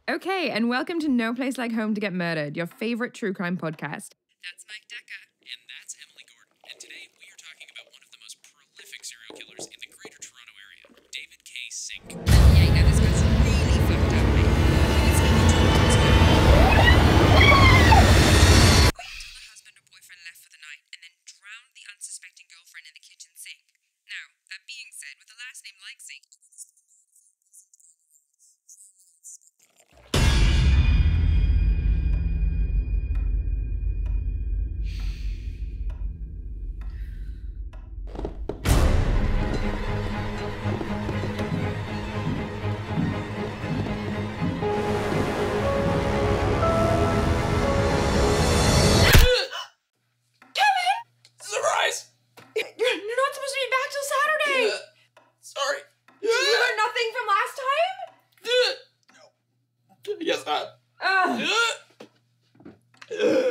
Okay, and welcome to No Place Like Home to Get Murdered, your favorite true crime podcast. That's Mike Decca. And that's Emily Gordon. And today we are talking about one of the most prolific serial killers in the greater Toronto area, David K. Sink. Yeah, you know, this guy's really fucked up, mate. He was speaking to a woman's waited till the husband or boyfriend left for the night and then drowned the unsuspecting girlfriend in the kitchen sink. Now, that being said, with a last name like Sink, Surprise! you're not supposed to be back till Saturday! Sorry. Did you learn nothing from last time? No. Yes, not. Ugh.